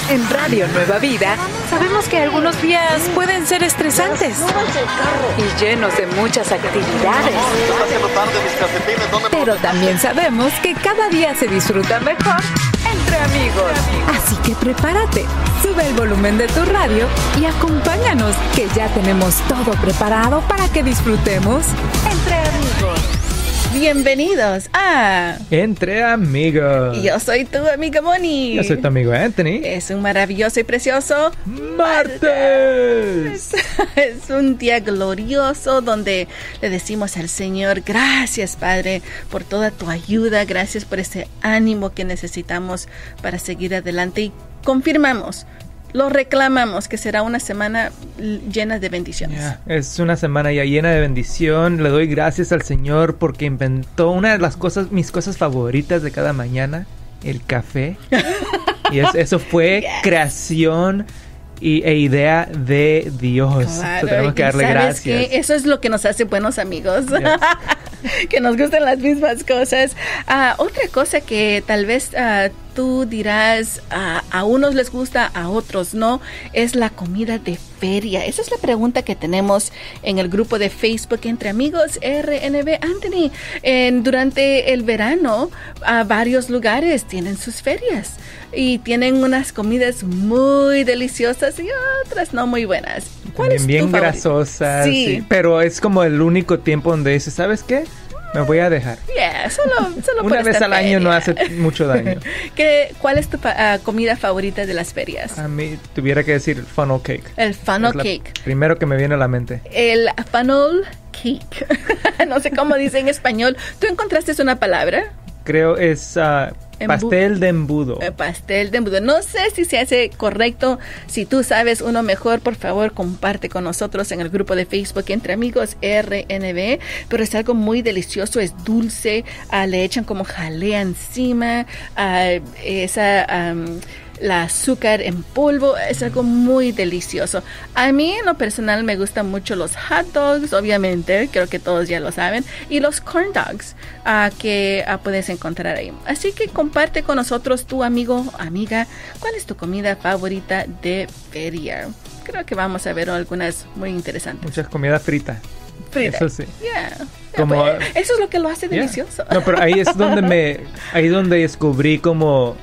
En Radio Nueva Vida sabemos que algunos días pueden ser estresantes y llenos de muchas actividades. Pero también sabemos que cada día se disfruta mejor entre amigos. Así que prepárate, sube el volumen de tu radio y acompáñanos, que ya tenemos todo preparado para que disfrutemos entre amigos. Bienvenidos a Entre Amigos. Yo soy tu amiga Moni. Yo soy tu amigo Anthony. Es un maravilloso y precioso martes. Es un día glorioso donde le decimos al Señor, gracias Padre por toda tu ayuda, gracias por ese ánimo que necesitamos para seguir adelante, y confirmamos, lo reclamamos, que será una semana llena de bendiciones. Es una semana ya llena de bendición. Le doy gracias al Señor porque inventó una de las cosas, mis cosas favoritas de cada mañana, el café. Y eso fue creación e idea de Dios. Claro, tenemos que darle gracias. Que eso es lo que nos hace buenos amigos. Que nos gustan las mismas cosas. Otra cosa que tal vez tú dirás, a unos les gusta, a otros no, es la comida de feria. Esa es la pregunta que tenemos en el grupo de Facebook Entre Amigos RNB. Anthony, durante el verano, varios lugares tienen sus ferias y tienen unas comidas muy deliciosas y otras no muy buenas. ¿Cuál es bien tu favorito? Grasosas, sí, pero es como el único tiempo donde dices, ¿sabes qué? Me voy a dejar. Solo una vez al año no hace mucho daño. ¿Cuál es tu comida favorita de las ferias? A mí tuviera que decir funnel cake. El funnel cake. Primero que me viene a la mente. El funnel cake. No sé cómo dice en español. ¿Tú encontraste una palabra? Creo es pastel de embudo. Pastel de embudo. No sé si se hace correcto. Si tú sabes uno mejor, por favor, comparte con nosotros en el grupo de Facebook Entre Amigos RNB. Pero es algo muy delicioso, es dulce. Le echan como jalea encima. La azúcar en polvo, es algo muy delicioso. A mí en lo personal me gustan mucho los hot dogs, obviamente, creo que todos ya lo saben, y los corn dogs que puedes encontrar ahí. Así que comparte con nosotros, tu amigo, amiga, cuál es tu comida favorita de feria. Creo que vamos a ver algunas muy interesantes. Muchas comidas fritas. Eso sí. Como, eso es lo que lo hace delicioso. No, pero ahí es donde donde descubrí como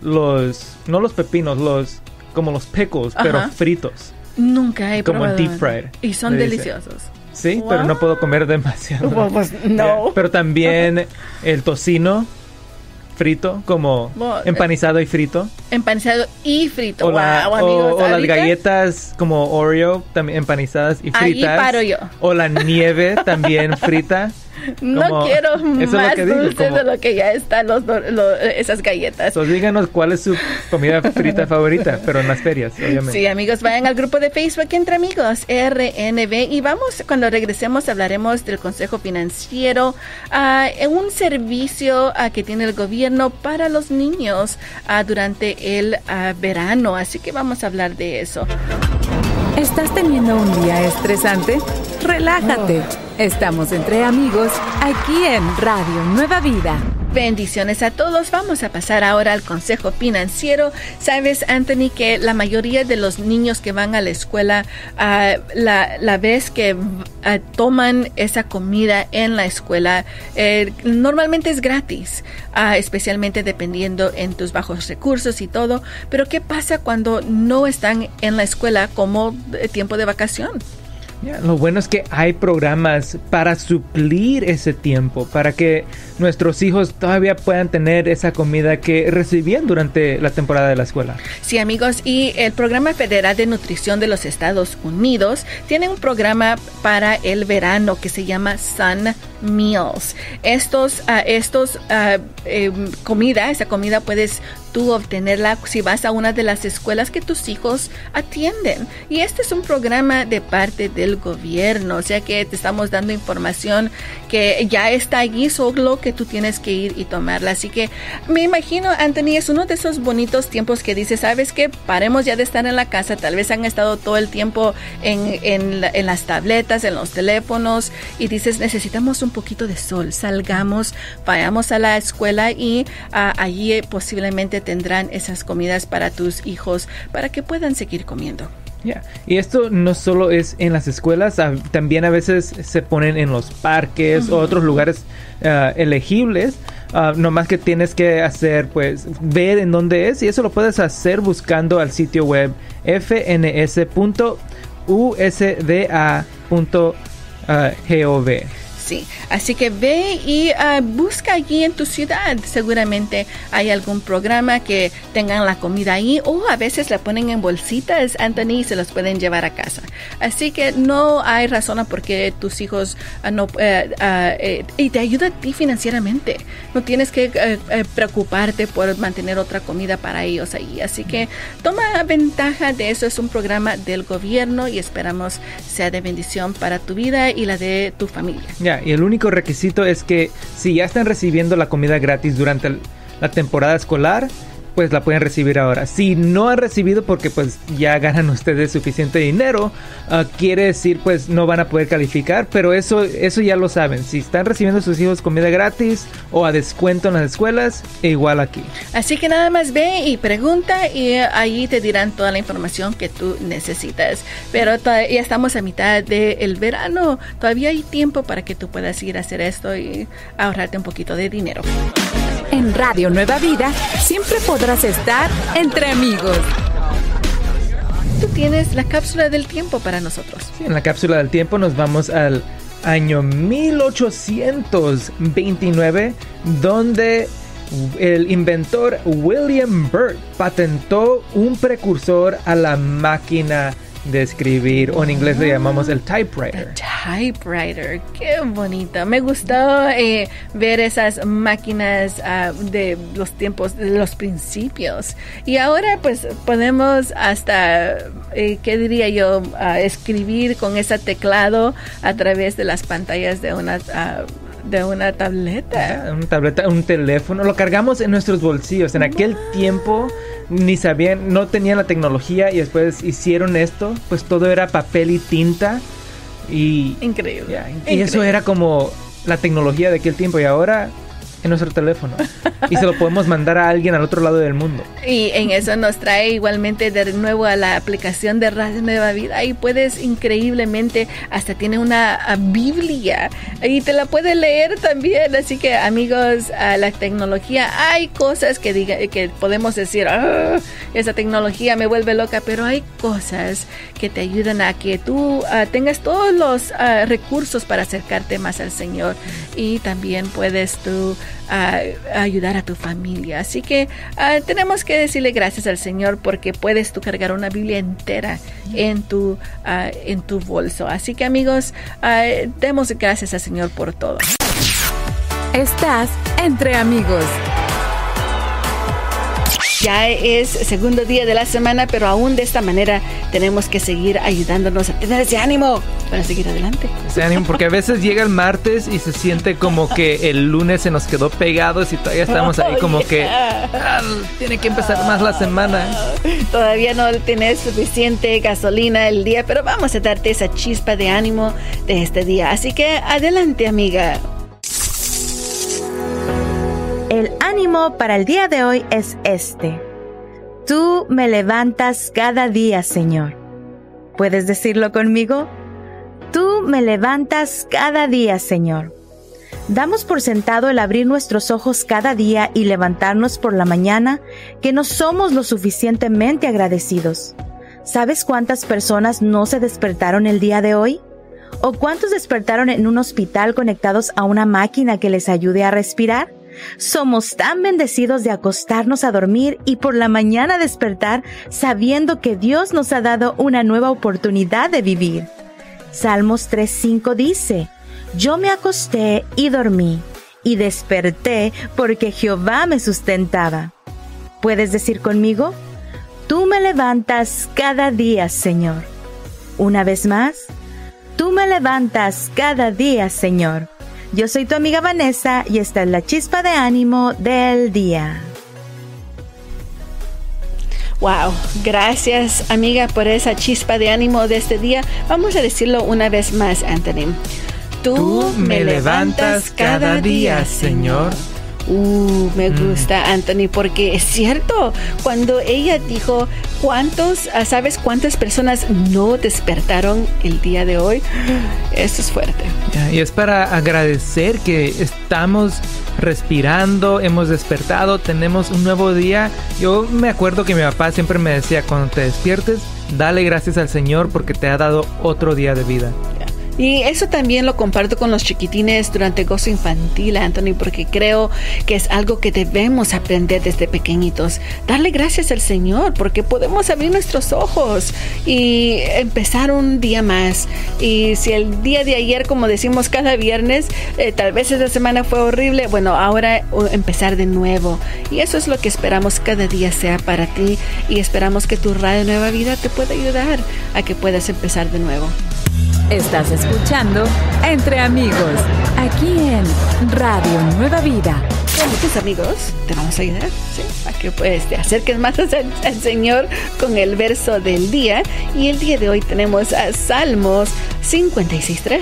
no los pepinos, como los pickles, pero fritos. Nunca he probado. Como deep fried. Y son deliciosos. Sí, wow. Pero no puedo comer demasiado. Pues no. Pero también el tocino frito, como empanizado y frito. Empanizado y frito. O las galletas como Oreo, también empanizadas y fritas. Ahí paro yo. O la nieve también frita. No quiero más dulces de lo que ya están esas galletas. Díganos cuál es su comida frita favorita, pero en las ferias, obviamente. Sí, amigos, vayan al grupo de Facebook Entre Amigos RNB y cuando regresemos hablaremos del consejo financiero, en un servicio que tiene el gobierno para los niños durante el verano, así que vamos a hablar de eso. ¿Estás teniendo un día estresante? Relájate. Estamos Entre Amigos, aquí en Radio Nueva Vida. Bendiciones a todos. Vamos a pasar ahora al consejo financiero. Sabes, Anthony, que la mayoría de los niños que van a la escuela, la vez que toman esa comida en la escuela, normalmente es gratis, especialmente dependiendo en tus bajos recursos y todo. Pero ¿qué pasa cuando no están en la escuela como tiempo de vacación? Lo bueno es que hay programas para suplir ese tiempo, para que nuestros hijos todavía puedan tener esa comida que recibían durante la temporada de la escuela. Sí, amigos, y el Programa Federal de Nutrición de los Estados Unidos tiene un programa para el verano que se llama Sun Meals. Esa comida puedes tú obtenerla si vas a una de las escuelas que tus hijos atienden. Y este es un programa de parte del gobierno, o sea que te estamos dando información que ya está allí, solo que tú tienes que ir y tomarla. Así que me imagino, Anthony, es uno de esos bonitos tiempos que dices, ¿sabes qué? Paremos ya de estar en la casa, tal vez han estado todo el tiempo en las tabletas, en los teléfonos, y dices, necesitamos un poquito de sol, salgamos, vayamos a la escuela y allí posiblemente tendrán esas comidas para tus hijos para que puedan seguir comiendo. Yeah. Y esto no solo es en las escuelas, también a veces se ponen en los parques o otros lugares elegibles. Nomás que tienes que hacer, pues, ver en dónde es, y eso lo puedes hacer buscando al sitio web fns.usda.gov. Sí, así que ve y busca allí en tu ciudad. Seguramente hay algún programa que tengan la comida ahí, o a veces la ponen en bolsitas, Anthony, y se los pueden llevar a casa. Así que no hay razón por qué tus hijos y te ayuda a ti financieramente. No tienes que preocuparte por mantener otra comida para ellos ahí. Así que toma ventaja de eso. Es un programa del gobierno y esperamos sea de bendición para tu vida y la de tu familia. Ya. Y el único requisito es que si ya están recibiendo la comida gratis durante la temporada escolar, pues la pueden recibir ahora. Si no han recibido porque pues ya ganan ustedes suficiente dinero, quiere decir pues no van a poder calificar, pero eso ya lo saben. Si están recibiendo sus hijos comida gratis o a descuento en las escuelas, igual aquí. Así que nada más ve y pregunta y ahí te dirán toda la información que tú necesitas. Pero ya estamos a mitad del verano. Todavía hay tiempo para que tú puedas ir a hacer esto y ahorrarte un poquito de dinero. En Radio Nueva Vida siempre podrás estar entre amigos. Tú tienes la cápsula del tiempo para nosotros. Sí, en la cápsula del tiempo nos vamos al año 1829, donde el inventor William Burt patentó un precursor a la máquina de escribir, o en inglés le llamamos el typewriter. El typewriter, qué bonito. Me gustó ver esas máquinas de los tiempos, de los principios. Y ahora pues podemos hasta, ¿qué diría yo? Escribir con ese teclado a través de las pantallas de una tableta. Una tableta, un teléfono. Lo cargamos en nuestros bolsillos. En aquel tiempo ni sabían, no tenían la tecnología y después hicieron esto. Pues todo era papel y tinta. Increíble. Y eso era como la tecnología de aquel tiempo. Y ahora en nuestro teléfono. Y se lo podemos mandar a alguien al otro lado del mundo. Y en eso nos trae igualmente de nuevo a la aplicación de Radio Nueva Vida. Y puedes increíblemente, hasta tiene una Biblia y te la puedes leer también. Así que amigos, la tecnología, hay cosas que podemos decir, esa tecnología me vuelve loca, pero hay cosas que te ayudan a que tú tengas todos los recursos para acercarte más al Señor, y también puedes tú ayudar a tu familia. Así que tenemos que decirle gracias al Señor porque puedes tú cargar una Biblia entera en tu bolso. Así que amigos, demos gracias al Señor por todo. Estás entre amigos. Ya es segundo día de la semana, pero aún de esta manera tenemos que seguir ayudándonos a tener ese ánimo para seguir adelante. Ese ánimo, porque a veces llega el martes y se siente como que el lunes se nos quedó pegados y todavía estamos ahí como que tiene que empezar más la semana. Todavía no tienes suficiente gasolina el día, pero vamos a darte esa chispa de ánimo de este día. Así que adelante, amiga. El ánimo para el día de hoy es este. Tú me levantas cada día, Señor. ¿Puedes decirlo conmigo? Tú me levantas cada día, Señor. Damos por sentado el abrir nuestros ojos cada día y levantarnos por la mañana, que no somos lo suficientemente agradecidos. ¿Sabes cuántas personas no se despertaron el día de hoy? ¿O cuántos despertaron en un hospital conectados a una máquina que les ayude a respirar? Somos tan bendecidos de acostarnos a dormir y por la mañana despertar sabiendo que Dios nos ha dado una nueva oportunidad de vivir. Salmos 3:5 dice: Yo me acosté y dormí, y desperté porque Jehová me sustentaba. ¿Puedes decir conmigo? Tú me levantas cada día, Señor. Una vez más, tú me levantas cada día, Señor. Yo soy tu amiga Vanessa y esta es la chispa de ánimo del día. Wow, gracias amiga por esa chispa de ánimo de este día. Vamos a decirlo una vez más, Anthony. Tú me levantas cada día, Señor. Me gusta, Anthony, porque es cierto, cuando ella dijo ¿sabes cuántas personas no despertaron el día de hoy? Eso es fuerte. Y es para agradecer que estamos respirando, hemos despertado, tenemos un nuevo día. Yo me acuerdo que mi papá siempre me decía, cuando te despiertes, dale gracias al Señor porque te ha dado otro día de vida. Y eso también lo comparto con los chiquitines durante gozo infantil, Anthony, porque creo que es algo que debemos aprender desde pequeñitos. Darle gracias al Señor porque podemos abrir nuestros ojos y empezar un día más. Y si el día de ayer, como decimos cada viernes, tal vez esta semana fue horrible, bueno, ahora empezar de nuevo. Y eso es lo que esperamos cada día sea para ti, y esperamos que tu Radio Nueva Vida te pueda ayudar a que puedas empezar de nuevo. Estás escuchando Entre Amigos, aquí en Radio Nueva Vida. Con tus amigos te vamos a ayudar, ¿sí? A que pues te acerques más al Señor con el verso del día. Y el día de hoy tenemos a Salmos 56:3.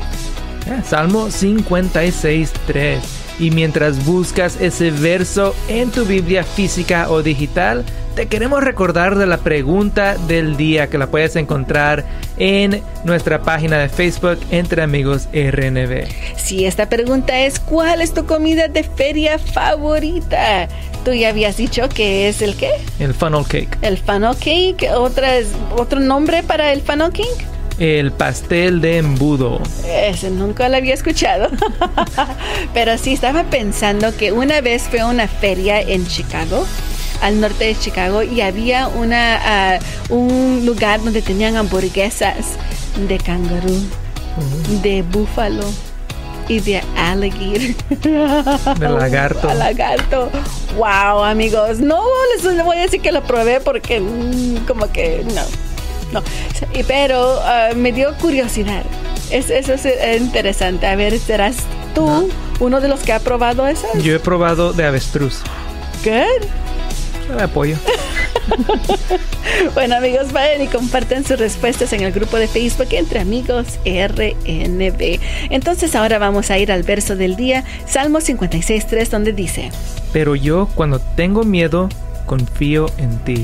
Salmo 56:3. Y mientras buscas ese verso en tu Biblia física o digital, te queremos recordar de la pregunta del día, que la puedes encontrar en nuestra página de Facebook Entre Amigos RNB. Sí, esta pregunta es: ¿cuál es tu comida de feria favorita? Tú ya habías dicho que es ¿el qué? El funnel cake. El funnel cake. ¿Otro nombre para el funnel cake? El pastel de embudo. Ese nunca lo había escuchado. Pero sí, estaba pensando que una vez fue a una feria en Chicago, al norte de Chicago, y había un lugar donde tenían hamburguesas de canguro, de búfalo y de alligator. De lagarto. Lagarto. Wow, amigos. No les voy a decir que lo probé porque como que no. Pero me dio curiosidad. Eso es interesante. A ver, ¿serás tú uno de los que ha probado esas? Yo he probado de avestruz. Good. Me apoyo. Bueno, amigos, vayan y compartan sus respuestas en el grupo de Facebook Entre Amigos RNB. Entonces ahora vamos a ir al verso del día, Salmo 56:3, donde dice: Pero yo, cuando tengo miedo, confío en ti.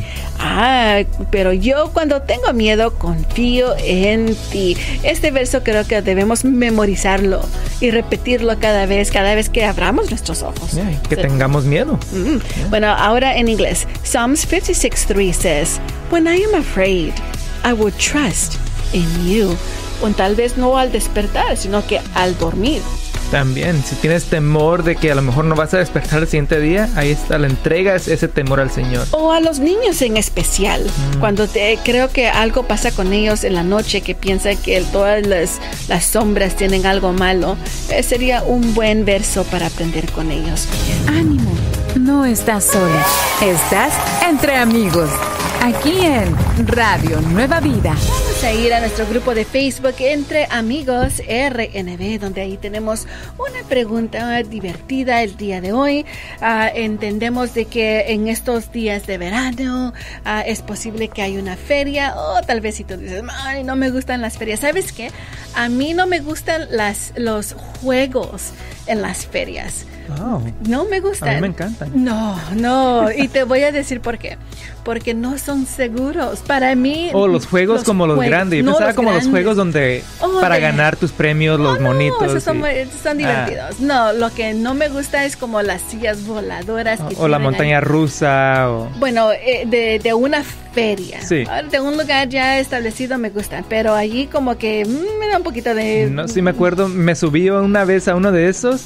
Pero yo cuando tengo miedo confío en ti. Este verso creo que debemos memorizarlo y repetirlo cada vez que abramos nuestros ojos. Que tengamos miedo. Bueno, ahora en inglés. Psalms 56:3 says, When I am afraid, I will trust in you. O tal vez no al despertar, sino que al dormir. También, si tienes temor de que a lo mejor no vas a despertar el siguiente día, ahí está, le entregas ese temor al Señor. O a los niños en especial, cuando creo que algo pasa con ellos en la noche, que piensan que todas las sombras tienen algo malo, sería un buen verso para aprender con ellos. Ánimo, no estás sola, estás entre amigos, aquí en Radio Nueva Vida. Vamos a ir a nuestro grupo de Facebook Entre Amigos RNB, donde ahí tenemos una pregunta divertida el día de hoy. Entendemos de que en estos días de verano es posible que haya una feria, o tal vez si tú dices, ay, no me gustan las ferias. ¿Sabes qué? A mí no me gustan los juegos en las ferias. Oh, no me gustan. A mí me encantan. No. Y te voy a decir por qué. Porque no son seguros. Para mí... los juegos como los grandes. Yo pensaba como los juegos donde para ganar tus premios, los monitos. Esos son divertidos. No, lo que no me gusta es como las sillas voladoras. O la montaña rusa. Bueno, de una feria. Sí. De un lugar ya establecido me gustan. Pero allí como que me da un poquito de... No, sí me acuerdo. Me subí una vez a uno de esos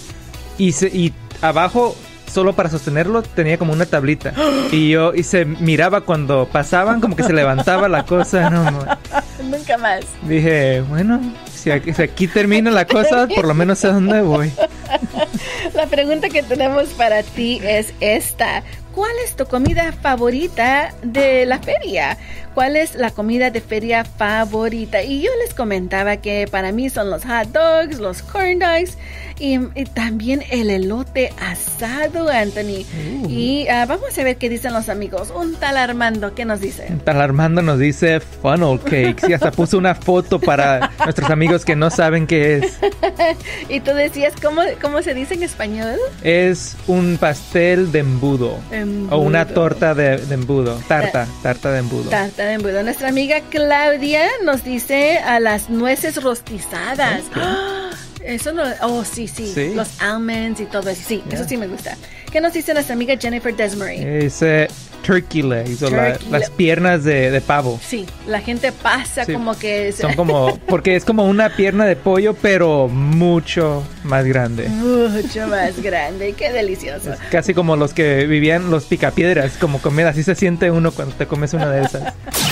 y abajo... Solo para sostenerlo tenía como una tablita. Y se miraba cuando pasaban, como que se levantaba la cosa. Nunca más. Dije, bueno, si aquí termina la cosa, por lo menos sé a dónde voy. La pregunta que tenemos para ti es esta: ¿cuál es tu comida favorita de la feria? ¿Cuál es la comida de feria favorita? Y yo les comentaba que para mí son los hot dogs, los corn dogs y también el elote asado, Anthony. Y vamos a ver qué dicen los amigos. Un tal Armando, ¿qué nos dice? Un tal Armando nos dice funnel cakes y hasta puso una foto para nuestros amigos que no saben qué es. Y tú decías, ¿cómo se dice en español? Es un pastel de embudo. O una torta de embudo. Tarta de embudo. Tarta de embudo. Nuestra amiga Claudia nos dice a las nueces rostizadas. Okay. Eso no... Oh, sí. Los almonds y todo eso. Sí, eso sí me gusta. ¿Qué nos dice nuestra amiga Jennifer Desmarais? Es turkey legs, o las piernas de pavo. Sí, la gente pasa como que... Son como... Porque es como una pierna de pollo, pero mucho más grande. Mucho más grande. Qué delicioso. Es casi como los que vivían los picapiedras, como comer. Así se siente uno cuando te comes una de esas.